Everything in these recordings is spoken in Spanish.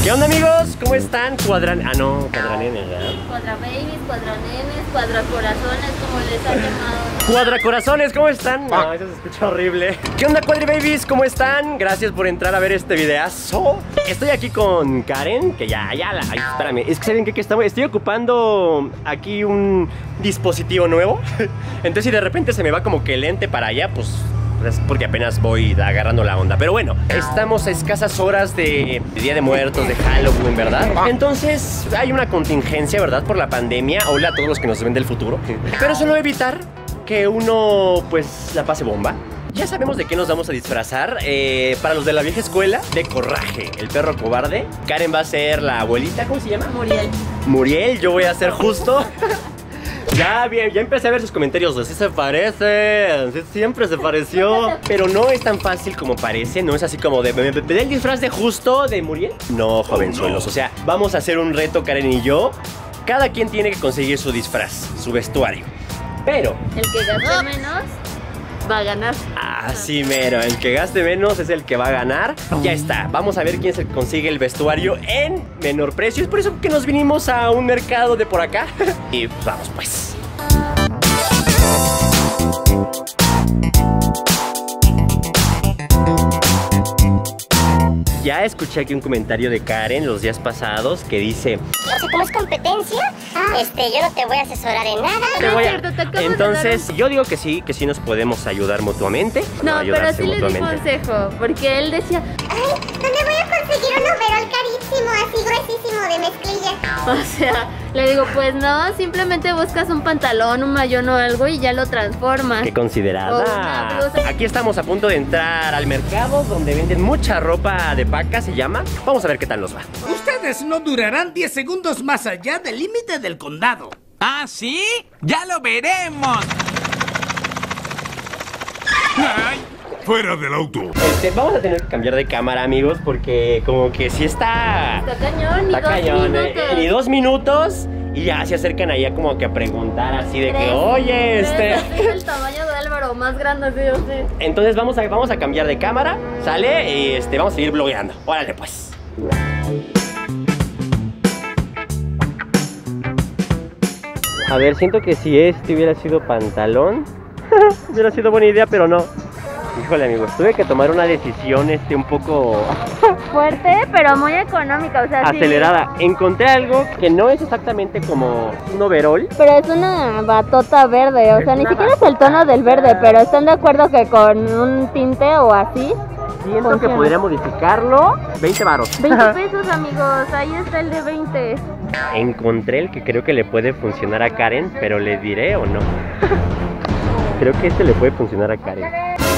¿Qué onda, amigos? ¿Cómo están? Cuadranenes, ¿verdad? Cuadrababies, cuadranenes, cuadracorazones, como les han llamado. Cuadracorazones, ¿cómo están? No, eso se escucha horrible. ¿Qué onda, Cuadrababies? ¿Cómo están? Gracias por entrar a ver este videazo. Estoy aquí con Karen, que ay, espérame, es que ¿saben qué? Estoy ocupando aquí un dispositivo nuevo. Entonces si de repente se me va como que el lente para allá, pues es porque apenas voy agarrando la onda. Pero bueno, estamos a escasas horas de Día de Muertos, de Halloween, ¿verdad? Entonces hay una contingencia, ¿verdad? Por la pandemia. Hola a todos los que nos ven del futuro. Pero eso no va a evitar que uno pues la pase bomba. Ya sabemos de qué nos vamos a disfrazar. Para los de la vieja escuela, de Coraje, el perro cobarde. Karen va a ser la abuelita, ¿cómo se llama? Muriel. Muriel, yo voy a ser Justo. Ya, bien, ya empecé a ver sus comentarios de sí se parecen, sí, siempre se pareció. Pero no es tan fácil como parece, no es así como de ¿me da el disfraz de Justo de Muriel? No, jovenzuelos, o sea, vamos a hacer un reto, Karen y yo. Cada quien tiene que conseguir su disfraz, su vestuario. Pero el que gaste menos va a ganar. Así mero, el que gaste menos es el que va a ganar. Ya está, vamos a ver quién se consigue el vestuario en menor precio. Es por eso que nos vinimos a un mercado de por acá. Y pues vamos pues. Ya escuché aquí un comentario de Karen los días pasados que dice: o sea, como es competencia, yo no te voy a asorar en nada. Entonces, yo digo que sí nos podemos ayudar mutuamente. No, pero sí le di consejo, porque él decía: ay, ¿dónde voy a conseguir un overol carísimo, así gruesísimo de mezclilla? O sea, le digo, pues no, simplemente buscas un pantalón, un mayón o algo y ya lo transformas. Qué considerada. Aquí estamos a punto de entrar al mercado donde venden mucha ropa de paca, se llama. Vamos a ver qué tal nos va. Ustedes no durarán 10 segundos más allá del límite del condado. ¿Ah, sí? ¡Ya lo veremos! ¡Ay! ¡Fuera del auto! Vamos a tener que cambiar de cámara, amigos, porque como que sí está... Está cañón, está cañón, ni 2 minutos. Y ya se acercan allá como que a preguntar así de que, oye, Es el tamaño de Álvaro, más grande, sí, yo sé. Entonces vamos a cambiar de cámara, ¿sale? Y vamos a seguir blogueando. Órale, pues. A ver, siento que si este hubiera sido pantalón, hubiera sido buena idea, pero no. Híjole, amigos, tuve que tomar una decisión un poco... fuerte, pero muy económica, o sea, acelerada. Sí. Encontré algo que no es exactamente como un overol, pero es una batota verde, o sea, ni siquiera es el tono del verde, pero ¿están de acuerdo que con un tinte o así? Siento funciona. Que podría modificarlo. 20 varos. 20 pesos, amigos, ahí está el de 20. Encontré el que creo que le puede funcionar a Karen, pero ¿le diré o no? Creo que este le puede funcionar a Karen.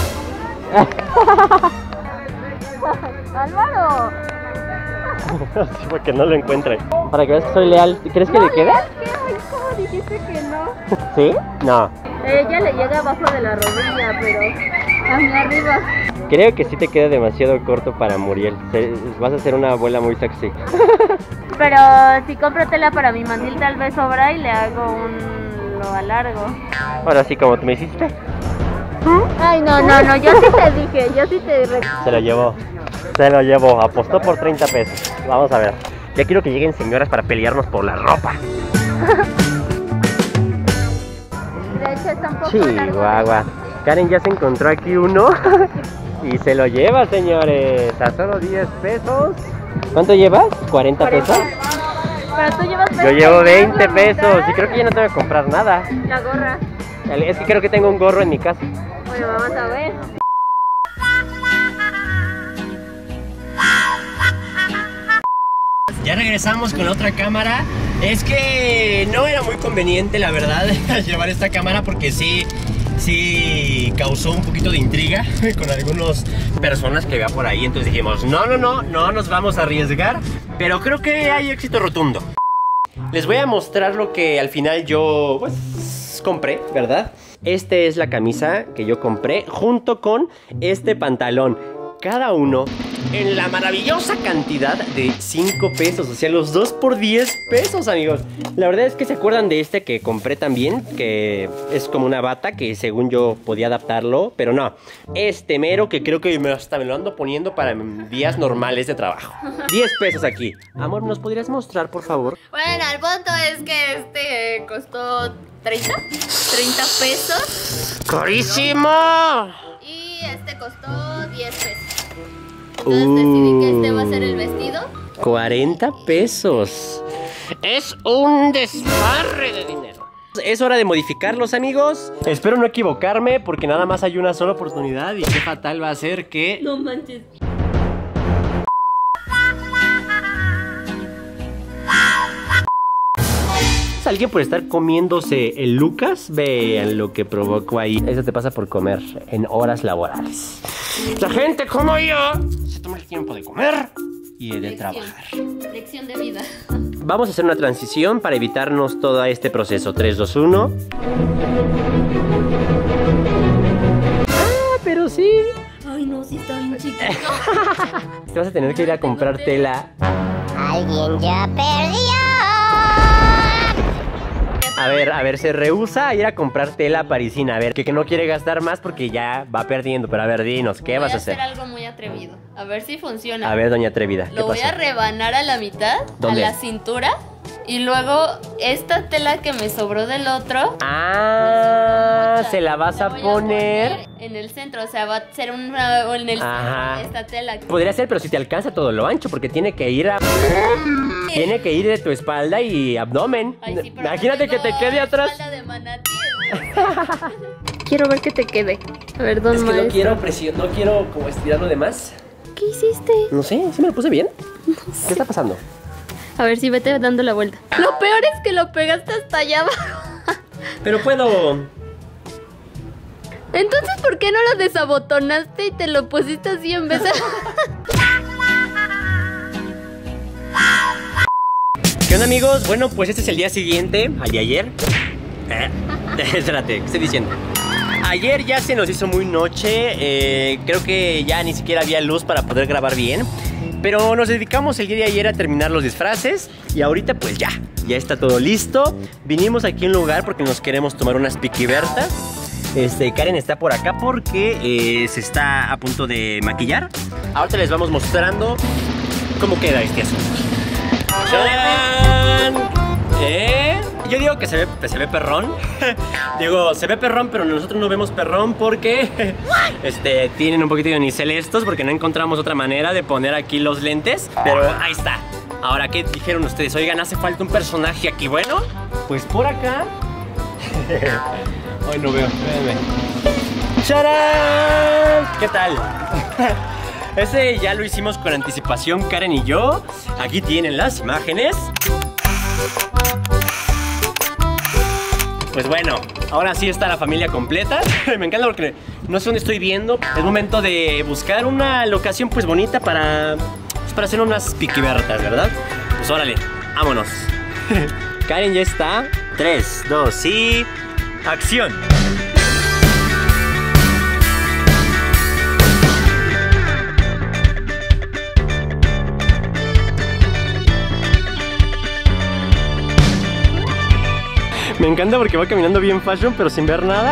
¡Álvaro! Sí, porque no lo encuentre. Para que veas que soy leal. ¿Crees que le queda? ¿Cómo dijiste que no? ¿Sí? No. Ella le llega abajo de la rodilla, pero a mí arriba. Creo que sí te queda demasiado corto para Muriel. Vas a ser una abuela muy sexy. Pero si compro tela para mi mandil tal vez sobra y le hago lo alargo. Ahora sí, como tú me hiciste. Ay, no, yo sí te dije, Se lo llevó, apostó por 30 pesos. Vamos a ver. Ya quiero que lleguen señoras para pelearnos por la ropa. De hecho está un poco Chihuahua. Karen ya se encontró aquí uno y se lo lleva, señores, a solo 10 pesos. ¿Cuánto llevas? ¿40 pesos? Pero tú llevas 20. Yo llevo 20 pesos y creo que ya no tengo que comprar nada. La gorra. Es que creo que tengo un gorro en mi casa. Bueno, vamos a ver. Ya regresamos con la otra cámara. Es que no era muy conveniente, la verdad, llevar esta cámara porque sí causó un poquito de intriga con algunas personas que había por ahí. Entonces dijimos, no nos vamos a arriesgar. Pero creo que hay éxito rotundo. Les voy a mostrar lo que al final yo pues compré, ¿verdad? Esta es la camisa que yo compré junto con este pantalón. Cada uno en la maravillosa cantidad de 5 pesos. O sea, los dos por 10 pesos, amigos. La verdad es que se acuerdan de este que compré también, que es como una bata que según yo podía adaptarlo, pero no. Este mero que creo que hasta me lo ando poniendo para días normales de trabajo. 10 pesos aquí. Amor, ¿nos podrías mostrar, por favor? Bueno, el punto es que este costó 30 pesos. ¡Carísimo! Y este costó 10 pesos. Entonces decidí que este va a ser el vestido. 40 pesos. Es un desfarre de dinero. Es hora de modificarlos, amigos. Espero no equivocarme porque nada más hay una sola oportunidad. Y qué fatal va a ser que... No manches. Alguien por estar comiéndose el Lucas. Vean lo que provocó ahí. Eso te pasa por comer en horas laborales. La gente como yo se toma el tiempo de comer y de trabajar. Lección de vida. Vamos a hacer una transición para evitarnos todo este proceso. 3, 2, 1. Ah, pero sí. Ay, no, sí está bien chiquito. Te vas a tener que ir a comprar tela. Alguien ya perdió. A ver, se rehúsa a ir a comprar tela parisina. A ver, que no quiere gastar más porque ya va perdiendo. Pero a ver, dinos, ¿qué vas a hacer? Voy a hacer algo muy atrevido. A ver si funciona. A ver, doña atrevida, ¿qué Lo voy pasó? a rebanar a la mitad, ¿Dónde? a la cintura. Y luego esta tela que me sobró del otro. Ah, se la vas a voy poner en el centro, o sea, va a ser una en el Ajá. centro esta tela. Podría ser, pero si te alcanza todo lo ancho, porque tiene que ir a... Tiene que ir de tu espalda y abdomen. Ay, sí, pero Imagínate no que te tengo quede atrás. espalda de manatí. Quiero ver que te quede. A ver, don Es que maestro. no quiero como estirarlo de más. ¿Qué hiciste? No sé, ¿sí me lo puse bien? ¿Qué está pasando? A ver, si vete dando la vuelta. Lo peor es que lo pegaste hasta allá abajo. Pero puedo... Entonces, ¿por qué no lo desabotonaste y te lo pusiste así en vez de... ¿Qué onda, amigos? Bueno, pues este es el día siguiente, al de ayer. Espérate, ¿qué estoy diciendo? Ayer ya se nos hizo muy noche. Creo que ya ni siquiera había luz para poder grabar bien. Pero nos dedicamos el día de ayer a terminar los disfraces. Y ahorita pues ya está todo listo. Vinimos aquí a un lugar porque nos queremos tomar unas piquibertas. Karen está por acá porque se está a punto de maquillar. Ahorita les vamos mostrando cómo queda este asunto. ¡Tarán! Yo digo que se ve perrón. Digo, se ve perrón, pero nosotros no vemos perrón porque tienen un poquito de unicel estos, porque no encontramos otra manera de poner aquí los lentes. Pero ahí está. Ahora, ¿qué dijeron ustedes? Oigan, hace falta un personaje aquí. Bueno, pues por acá. Ay, no veo, espérenme. ¡Charán! ¿Qué tal? Ese ya lo hicimos con anticipación, Karen y yo. Aquí tienen las imágenes. Pues bueno, ahora sí está la familia completa. Me encanta porque no sé dónde estoy viendo. Es momento de buscar una locación pues bonita para hacer unas piquibertas, ¿verdad? Pues órale, vámonos. Karen ya está. 3, 2 y... ¡acción! Me encanta porque va caminando bien fashion, pero sin ver nada.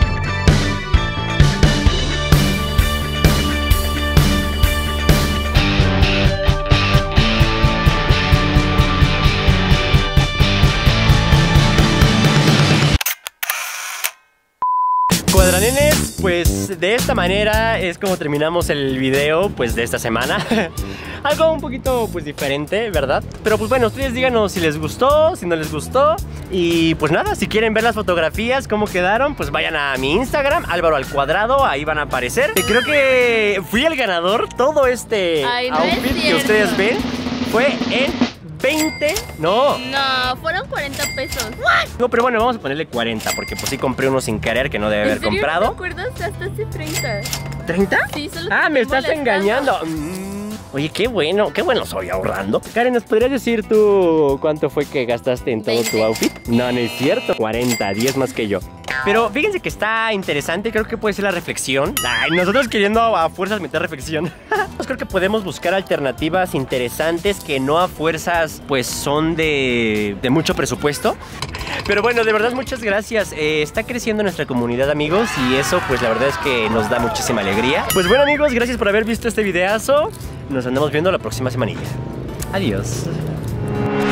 Cuadranenes, pues de esta manera es como terminamos el video pues de esta semana. Algo un poquito pues diferente, ¿verdad? Pero pues bueno, ustedes díganos si les gustó, si no les gustó. Y pues nada, si quieren ver las fotografías, cómo quedaron, pues vayan a mi Instagram, Álvaro al Cuadrado, ahí van a aparecer. Creo que fui el ganador. Todo este outfit que ustedes ven fue en 20, no. No, fueron 40 pesos. No, pero bueno, vamos a ponerle 40 porque pues sí compré uno sin querer que no debe haber comprado. ¿No te acuerdas? Hasta hace 30. ¿30? Sí, solo Ah, te me estoy estás molestando. engañando. Oye, qué bueno soy ahorrando. Karen, ¿nos podrías decir tú cuánto fue que gastaste en todo tu outfit? No, no es cierto. 40, 10 más que yo. Pero fíjense que está interesante, creo que puede ser la reflexión. Ay, nosotros queriendo a fuerzas meter reflexión. Creo que podemos buscar alternativas interesantes que no a fuerzas pues son de mucho presupuesto. Pero bueno, de verdad muchas gracias. Está creciendo nuestra comunidad, amigos, y eso pues la verdad es que nos da muchísima alegría. Pues bueno, amigos, gracias por haber visto este videazo. Nos andamos viendo la próxima semanilla. Adiós.